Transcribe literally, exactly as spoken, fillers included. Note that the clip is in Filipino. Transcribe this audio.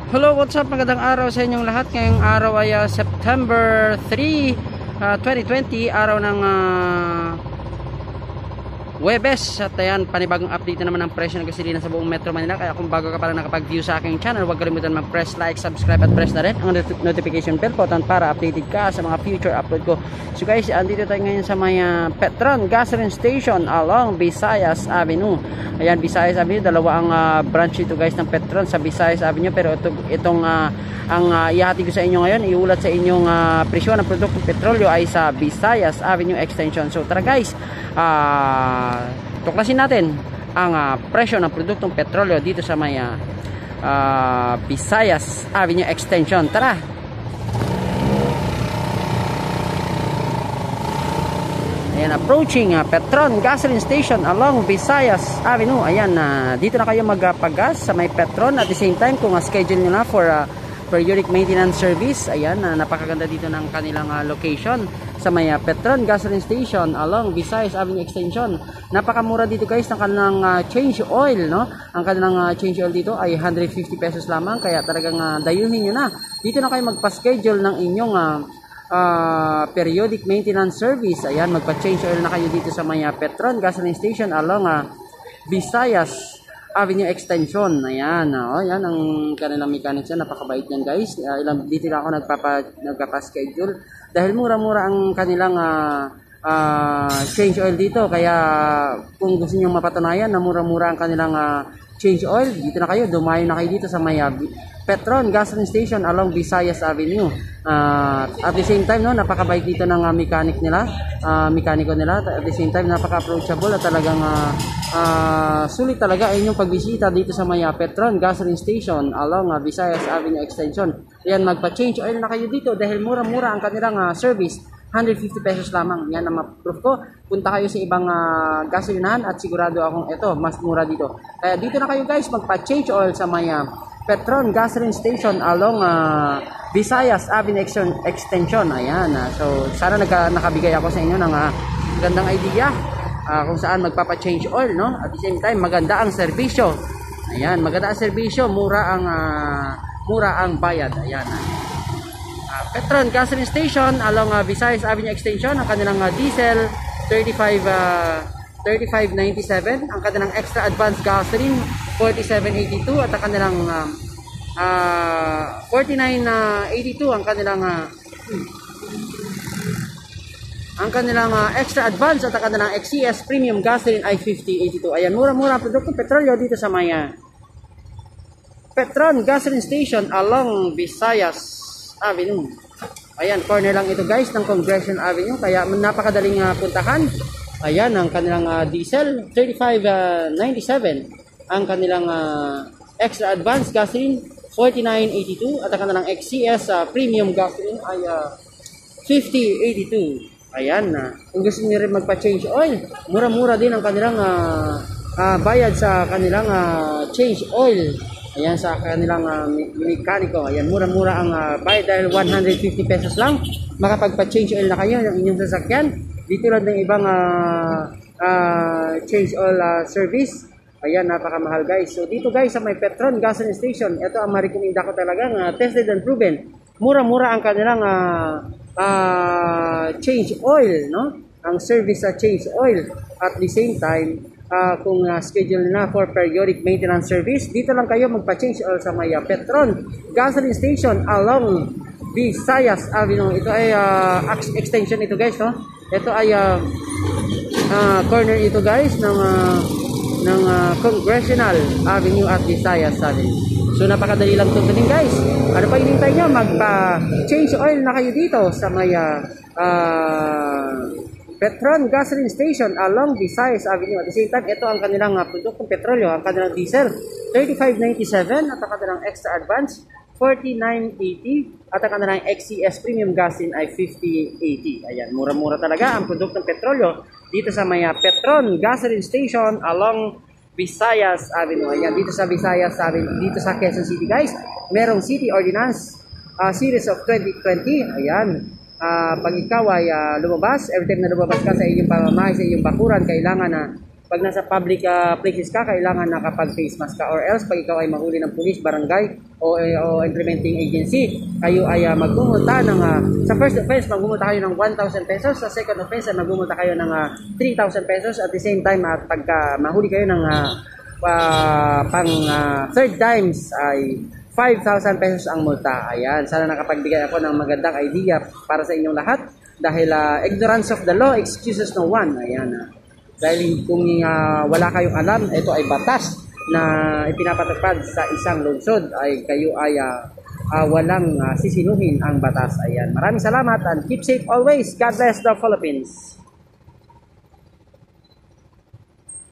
Hello, what's up? Magandang araw sa inyong lahat. Ngayong araw ay uh, September third, uh, twenty twenty, araw ng uh, Huwebes. At ayan, panibagong update na naman ng presyo ng gasolina sa buong Metro Manila. Kaya kung bago ka pa lang nakapag-view sa aking channel, huwag kalimutan mag-press like, subscribe at press na rin ang notification bell button para updated ka sa mga future upload ko. So guys, andito tayo ngayon sa may uh, Petron gasoline station along Visayas Avenue. Ayan, Visayas Avenue, dalawa ang uh, branch ito guys ng Petron sa Visayas Avenue. Pero ito, itong uh, ang uh, ihati ko sa inyo ngayon, iulat sa inyong uh, presyo ng produktong petrolyo ay sa Visayas Avenue Extension. So tara guys, uh, tuklasin natin ang uh, presyo ng produktong petrolyo dito sa may uh, uh, Visayas Avenue Extension. Tara! Ayan, approaching uh, Petron gasoline station along Visayas Avenue. Ayan, uh, dito na kayo magpagas sa may Petron. At the same time, kung uh, schedule nyo na for uh, periodic maintenance service, ayan, uh, napakaganda dito ng kanilang uh, location sa may uh, Petron gasoline station along Visayas Avenue Extension. Napakamura dito guys ng kanilang uh, change oil, no? Ang kanilang uh, change oil dito ay one hundred fifty pesos lamang, kaya talagang uh, dayuhin nyo na. Dito na kayo magpa-schedule ng inyong uh, Uh, periodic maintenance service. Ayan, magpa-change oil na kayo dito sa may uh, Petron gasoline station along uh, Visayas Avenue Extension. Ayan, oh, ayan ang kanilang mechanics yan. Napakabait yan guys. Uh, ilang, dito na ako nagpapa, nagpapa-schedule dahil mura-mura ang kanilang uh, uh, change oil dito. Kaya kung gusto niyo mapatunayan na mura-mura ang kanilang uh, change oil, dito na kayo, dumayo na kayo dito sa may uh, Petron gasoline station along Visayas Avenue. Uh, at the same time, no, napakabait dito ng uh, mechanic nila, uh, mekaniko nila. At the same time, napaka-approachable at talagang uh, uh, sulit talaga ay inyong pagbisita dito sa may uh, Petron gasoline station along uh, Visayas Avenue Extension. Ayan, magpa-change oil na kayo dito dahil mura-mura ang kanilang uh, service. one hundred fifty pesos lamang. Yan ang ma-proof ko. Punta kayo sa ibang uh, gasolinahan at sigurado akong ito, mas mura dito. Kaya dito na kayo guys, magpa-change oil sa may uh, Petron gasoline station along uh, Visayas Avenue Extension. Ayan, uh, so sana nagka, nakabigay ako sa inyo ng uh, gandang idea uh, kung saan magpapa-change oil, no? At the same time, maganda ang serbisyo. Ayan, maganda ang serbisyo, mura ang uh, mura ang bayad. Ayan. Uh, Petron gasoline station along uh, Visayas Avenue Extension. Ang kanilang uh, diesel thirty-five ninety-seven, ang kanilang extra advanced gasoline forty-seven eighty-two, at ang kanilang uh, uh, forty-nine eighty-two ang kanilang uh, ang kanilang uh, extra advanced, at ang kanilang X C S premium gasoline ay fifty eighty-two. Ayan, mura-mura ang produktong petrolyo dito sa Maya Petron gasoline station along Visayas Avenue. Ayan, corner lang ito guys ng Congressional Avenue, kaya napakadaling uh, puntahan. Ayan, ang kanilang uh, diesel thirty-five ninety-seven, ang kanilang uh, extra advanced gasoline forty-nine eighty-two, at ang kanilang X C S uh, premium gasoline ay uh, fifty eighty-two. Ayan, uh, kung gusto niyo rin magpa-change oil, mura-mura din ang kanilang uh, uh, bayad sa kanilang uh, change oil. Ayan, sa kanilang uh, mekaniko. Ayan, mura-mura ang uh, bayad dahil one hundred fifty pesos lang. Makapagpa-change oil na kayo ng inyong sasakyan. Dito lang ng ibang uh, uh, change oil uh, service. Ayan, napakamahal guys. So dito guys sa may Petron gasoline station, ito ang ma-recommenda ko talagang uh, tested and proven. Mura-mura ang kanilang uh, uh, change oil, no? Ang service sa uh, change oil. At the same time, uh, kung uh, schedule na for periodic maintenance service, dito lang kayo magpa-change oil sa may uh, Petron gasoline station along Visayas Avenue. Ito ay uh, extension ito guys, no? Ito ay uh, uh, corner ito guys ng uh, ng uh, Congressional Avenue at Visayas Avenue. So napakadali lang tuntunin guys. Ano pa hinihintay nyo? Magpa-change oil na kayo dito sa may uh, uh, Petron gasoline station along Visayas Avenue. At the same time, ito ang kanilang uh, produktong petrolyo, ang kanilang diesel thirty-five ninety-seven, at ang kanilang extra advance forty-nine eighty, at ang kanilang X C S premium gasoline ay fifty eighty. Ayan, mura-mura talaga ang produktong petrolyo dito sa may uh, Petron gasoline station along Visayas Avenue. Ayan, dito sa Visayas Avenue, dito sa Quezon City guys, merong City Ordinance uh, Series of twenty twenty. Ayan, uh, pag ikaw ay uh, lumabas, every time na lumabas ka sa iyong pamamahay, sa iyong bakuran, kailangan na Pag nasa public uh, places ka, kailangan nakapag-face mask ka, or else pag ikaw ay mahuli ng police, barangay, o, o implementing agency, kayo ay uh, magmumulta ng, uh, sa first offense, magmumulta kayo ng one thousand pesos, sa second offense, ay magmumulta kayo ng uh, three thousand pesos, at the same time, at pagka mahuli kayo ng uh, uh, pang uh, third times, ay five thousand pesos ang multa. Ayan, sana nakapagbigay ako ng magandang idea para sa inyong lahat, dahil uh, ignorance of the law excuses no one. Ayan, uh, dahil kung uh, wala kayong alam, ito ay batas na ipinapatupad sa isang lungsod, ay kayo ay uh, uh, walang uh, sisinuhin ang batas. Ayan. Maraming salamat and keep safe always. God bless the Philippines.